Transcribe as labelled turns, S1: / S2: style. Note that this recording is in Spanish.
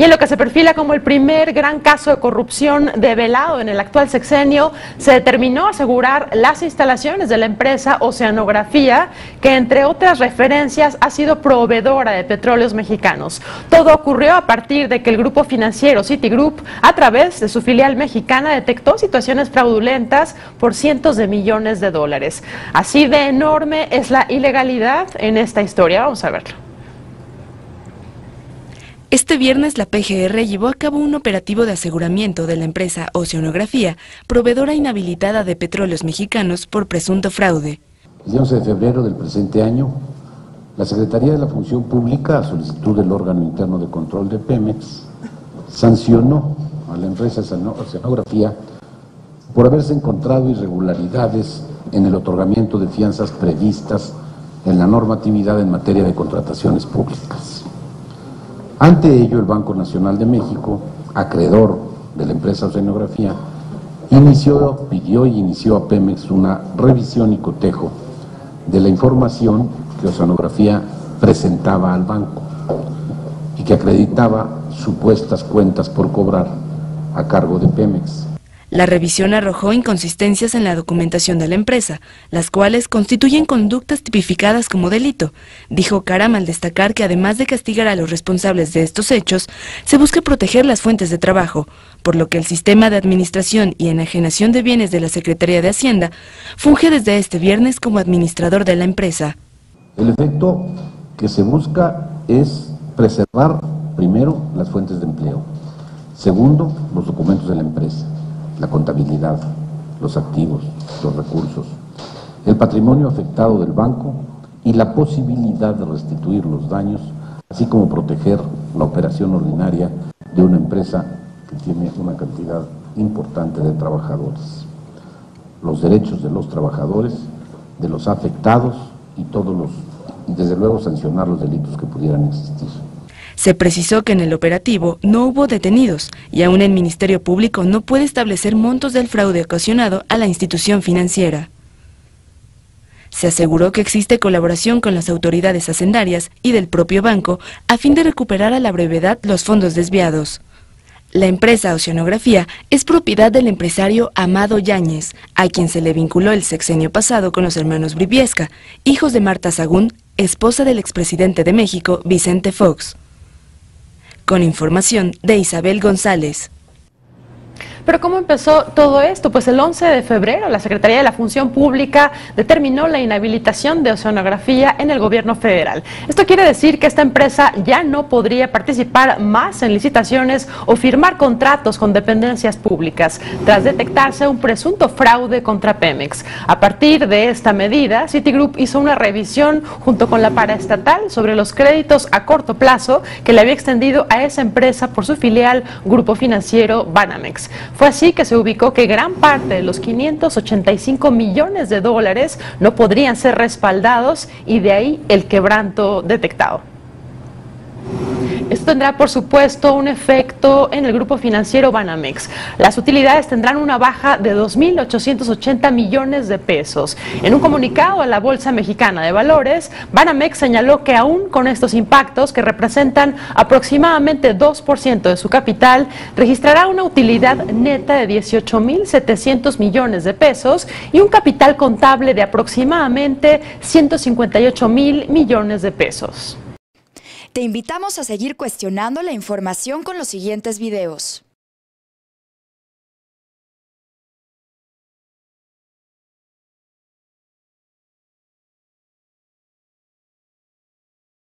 S1: Y en lo que se perfila como el primer gran caso de corrupción develado en el actual sexenio, se determinó asegurar las instalaciones de la empresa Oceanografía, que entre otras referencias ha sido proveedora de petróleos mexicanos. Todo ocurrió a partir de que el grupo financiero Citigroup, a través de su filial mexicana, detectó situaciones fraudulentas por cientos de millones de dólares. Así de enorme es la ilegalidad en esta historia. Vamos a verlo.
S2: Este viernes la PGR llevó a cabo un operativo de aseguramiento de la empresa Oceanografía, proveedora inhabilitada de petróleos mexicanos por presunto fraude.
S3: El 11 de febrero del presente año, la Secretaría de la Función Pública, a solicitud del órgano interno de control de Pemex, sancionó a la empresa Oceanografía por haberse encontrado irregularidades en el otorgamiento de fianzas previstas en la normatividad en materia de contrataciones públicas. Ante ello, el Banco Nacional de México, acreedor de la empresa Oceanografía, pidió y inició a Pemex una revisión y cotejo de la información que Oceanografía presentaba al banco y que acreditaba supuestas cuentas por cobrar a cargo de Pemex.
S2: La revisión arrojó inconsistencias en la documentación de la empresa, las cuales constituyen conductas tipificadas como delito. Dijo Caram al destacar que además de castigar a los responsables de estos hechos, se busca proteger las fuentes de trabajo, por lo que el sistema de administración y enajenación de bienes de la Secretaría de Hacienda funge desde este viernes como administrador de la empresa.
S3: El efecto que se busca es preservar, primero, las fuentes de empleo, segundo, los documentos de la empresa, la contabilidad, los activos, los recursos, el patrimonio afectado del banco y la posibilidad de restituir los daños, así como proteger la operación ordinaria de una empresa que tiene una cantidad importante de trabajadores, los derechos de los trabajadores, de los afectados y desde luego sancionar los delitos que pudieran existir.
S2: Se precisó que en el operativo no hubo detenidos y aún el Ministerio Público no puede establecer montos del fraude ocasionado a la institución financiera. Se aseguró que existe colaboración con las autoridades hacendarias y del propio banco a fin de recuperar a la brevedad los fondos desviados. La empresa Oceanografía es propiedad del empresario Amado Yáñez, a quien se le vinculó el sexenio pasado con los hermanos Briviesca, hijos de Marta Sagún, esposa del expresidente de México, Vicente Fox. Con información de Isabel González.
S1: Pero ¿cómo empezó todo esto? Pues el 11 de febrero la Secretaría de la Función Pública determinó la inhabilitación de Oceanografía en el gobierno federal. Esto quiere decir que esta empresa ya no podría participar más en licitaciones o firmar contratos con dependencias públicas, tras detectarse un presunto fraude contra Pemex. A partir de esta medida, Citigroup hizo una revisión junto con la paraestatal sobre los créditos a corto plazo que le había extendido a esa empresa por su filial Grupo Financiero Banamex. Fue así que se ubicó que gran parte de los 585 millones de dólares no podrían ser respaldados y de ahí el quebranto detectado. Esto tendrá, por supuesto, un efecto en el grupo financiero Banamex. Las utilidades tendrán una baja de 2.880 millones de pesos. En un comunicado a la Bolsa Mexicana de Valores, Banamex señaló que aún con estos impactos, que representan aproximadamente 2% de su capital, registrará una utilidad neta de 18.700 millones de pesos y un capital contable de aproximadamente 158.000 millones de pesos.
S4: Te invitamos a seguir cuestionando la información con los siguientes videos.